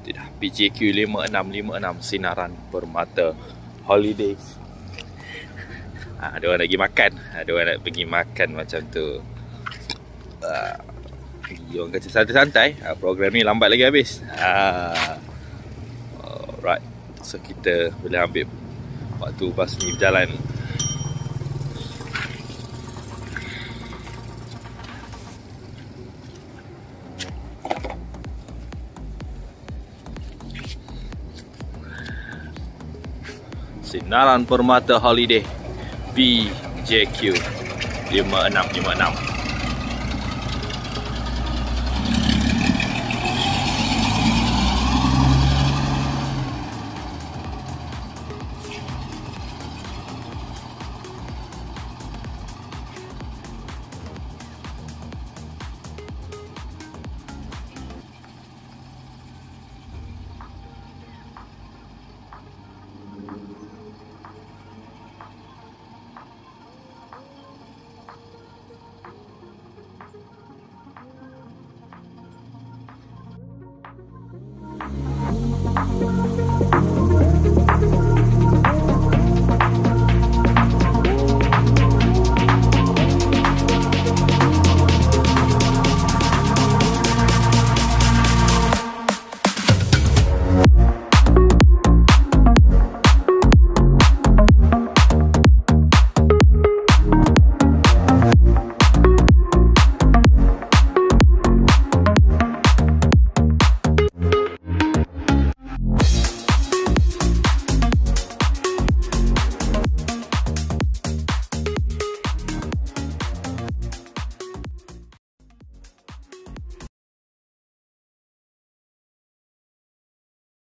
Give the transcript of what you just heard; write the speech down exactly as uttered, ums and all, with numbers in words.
Tidak, B J Q lima enam lima enam Sinaran Permata Holidays. Ha, ada orang nak pergi makan. Ada orang nak pergi makan macam tu. Uh, orang kata santai-santai. Ha, program ni lambat lagi habis. Ha. Alright. So kita boleh ambil waktu bas ni berjalan. Sinaran Permata Holiday B J Q lima enam lima enam.